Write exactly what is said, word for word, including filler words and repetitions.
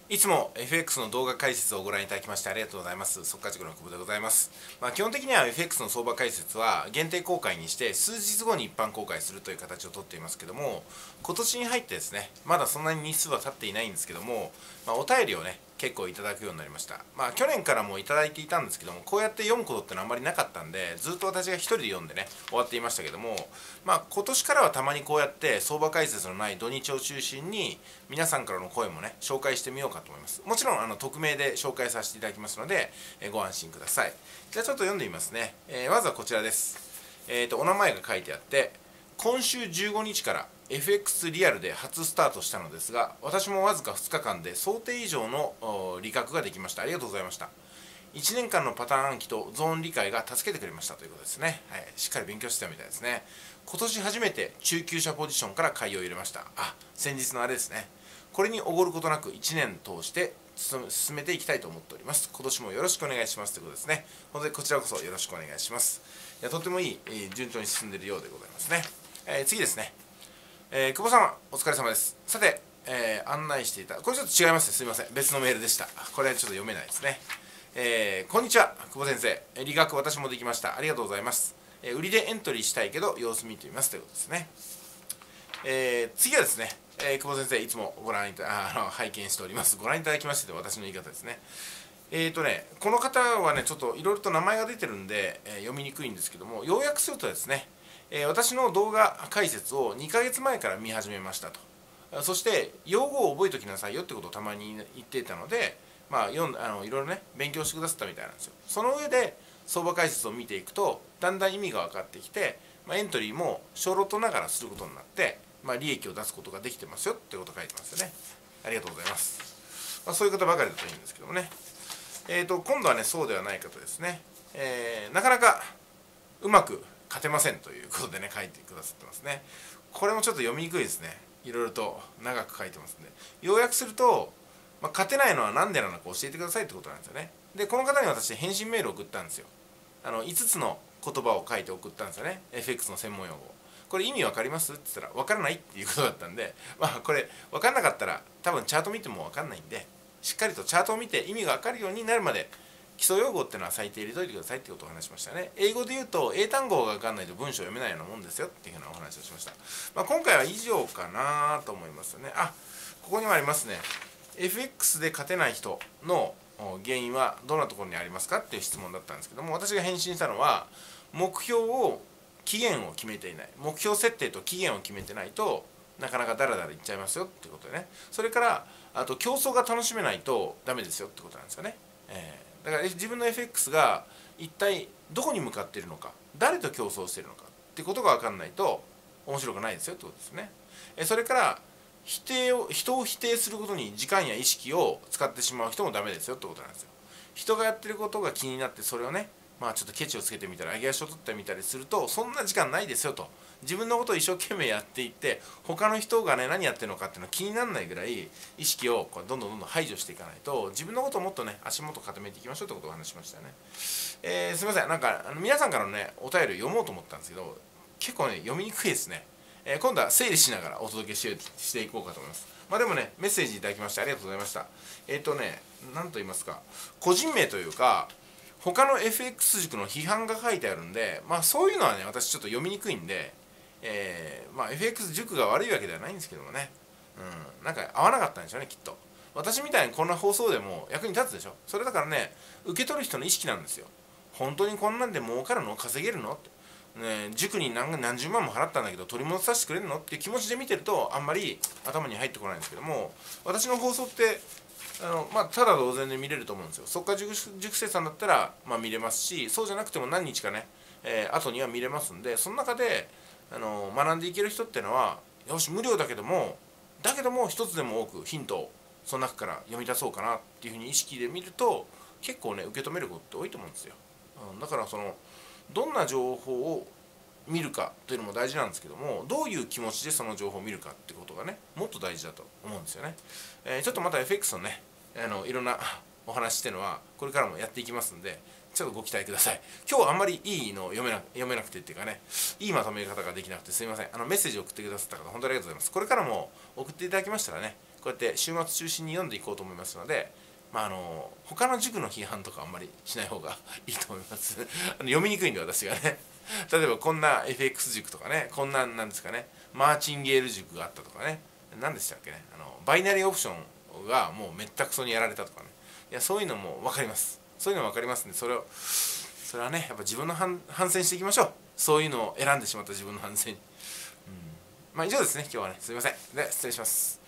いつも エフエックス の動画解説をご覧いただきましてありがとうございます。速稼塾の久保でございます。まあ、基本的には エフエックス の相場解説は限定公開にして数日後に一般公開するという形をとっていますけども、今年に入ってですね、まだそんなに日数は経っていないんですけども、まあ、お便りをね、結構いただくようになりました。まあ去年からもいただいていたんですけども、こうやって読むことってのはあんまりなかったんで、ずっと私が一人で読んでね、終わっていましたけども、まあ今年からはたまにこうやって相場解説のない土日を中心に、皆さんからの声もね、紹介してみようかと思います。もちろんあの匿名で紹介させていただきますので、えご安心ください。じゃあちょっと読んでみますね。えー、まずはこちらです。えーと、お名前が書いてあって、今週じゅうごにちから エフエックス リアルで初スタートしたのですが、私もわずかふつかかんで想定以上の利確ができました。ありがとうございました。いちねんかんのパターン暗記とゾーン理解が助けてくれましたということですね。はい、しっかり勉強してたみたいですね。今年初めて中級者ポジションから買いを入れました。あ、先日のあれですね。これにおごることなくいちねん通して進めていきたいと思っております。今年もよろしくお願いしますということですね。本当にこちらこそよろしくお願いします。いやとてもいい、えー、順調に進んでいるようでございますね。えー、次ですね。えー、久保様、お疲れ様です。さて、えー、案内していた、これちょっと違いますね。すみません。別のメールでした。これちょっと読めないですね。えー、こんにちは、久保先生。理学私もできました。ありがとうございます。えー、売りでエントリーしたいけど、様子見てみますということですね。えー、次はですね、えー、久保先生、いつもご覧いたあの拝見しております。ご覧いただきまして、私の言い方ですね。えーとね、この方はね、ちょっといろいろと名前が出てるんで、えー、読みにくいんですけども、要約するとですね、えー、私の動画解説をにかげつまえから見始めましたと。そして、用語を覚えておきなさいよってことをたまに言っていたので、まあ、読んあのいろいろね、勉強してくださったみたいなんですよ。その上で、相場解説を見ていくと、だんだん意味が分かってきて、まあ、エントリーも小ロットながらすることになって、まあ、利益を出すことができてますよってことを書いてますよね。ありがとうございます。まあ、そういう方ばかりだといいんですけどもね。えーと、今度はね、そうではない方ですね。えー、なかなかうまく勝てませんということでね、書いてくださってますね。これもちょっと読みにくいですね。いろいろと長く書いてますんで。要約すると、まあ、勝てないのは何でなのか教えてくださいってことなんですよね。で、この方に私、返信メールを送ったんですよ。あの、いつつの言葉を書いて送ったんですよね。エフエックス の専門用語。これ意味わかりますって言ったら、わからないっていうことだったんで、まあ、これ、わかんなかったら、多分チャート見てもわかんないんで、しっかりとチャートを見て意味がわかるようになるまで、基礎用語っていうのは最低入れといてくださいってことを話しましたね。英語で言うと英単語が分かんないと文章を読めないようなもんですよっていうふうなお話をしました。まあ、今回は以上かなと思いますよね。あ、ここにもありますね。エフエックス で勝てない人の原因はどんなところにありますかっていう質問だったんですけども、私が返信したのは、目標を期限を決めていない、目標設定と期限を決めてないとなかなかダラダラいっちゃいますよっていうことでね。それからあと競争が楽しめないとダメですよってことなんですよね。えー、だから自分の エフエックス が一体どこに向かっているのか、誰と競争しているのかっていうことが分かんないと面白くないですよってことですね。えー、それから否定を人を否定することに時間や意識を使ってしまう人もダメですよってことなんですよ。人がやってることが気になってそれをね、まあちょっとケチをつけてみたり上げ足を取ってみたりすると、そんな時間ないですよと。自分のことを一生懸命やっていって他の人がね何やってるのかっていうの気にならないぐらい意識をこうどんどんどんどん排除していかないと、自分のことをもっとね足元固めていきましょうってことを話しましたね。えー、すみません、なんかあの皆さんからのねお便りを読もうと思ったんですけど、結構ね読みにくいですね。えー、今度は整理しながらお届けししていこうかと思います。まあでもね、メッセージいただきましてありがとうございました。えっ、ー、とね、なんと言いますか、個人名というか、他の エフエックス 塾の批判が書いてあるんで、まあそういうのはね、私ちょっと読みにくいんで、えー、まあ エフエックス 塾が悪いわけではないんですけどもね、うん、なんか合わなかったんでしょうね、きっと。私みたいにこんな放送でも役に立つでしょ。それだからね、受け取る人の意識なんですよ。本当にこんなんで儲かるの稼げるのって。ね、塾に 何, 何十万も払ったんだけど取り戻させてくれるのっていう気持ちで見てるとあんまり頭に入ってこないんですけども、私の放送ってあの、まあ、ただ同然で見れると思うんですよ。速稼塾塾生さんだったら、まあ、見れますし、そうじゃなくても何日かね、えー、後には見れますんで、その中であの学んでいける人っていうのは、よし無料だけどもだけども一つでも多くヒントをその中から読み出そうかなっていうふうに意識で見ると結構ね受け止めることって多いと思うんですよ。うん、だからそのどんな情報を見るかというのも大事なんですけども、どういう気持ちでその情報を見るかってことがねもっと大事だと思うんですよね。えー、ちょっとまた エフエックス のねあのいろんなお話っていうのはこれからもやっていきますんで、ちょっとご期待ください。今日あんまりいいのを読めな読めなくてっていうかね、いいまとめ方ができなくてすいません。あのメッセージを送ってくださった方本当にありがとうございます。これからも送っていただきましたらね、 こうやって週末中心に読んでいこうと思いますので、まあ、あの他の塾の批判とかあんまりしない方がいいと思いますあの読みにくいんで私がね例えばこんな エフエックス 塾とかね、こんななんですかね、マーチンゲール塾があったとかね、何でしたっけね、あのバイナリーオプションがもうめったくそにやられたとかね、いやそういうのも分かります。そういうのも分かりますんで、それをそれはねやっぱ自分の反反省していきましょう。そういうのを選んでしまった自分の反省に、うん、まあ以上ですね今日はね。すいません。で失礼します。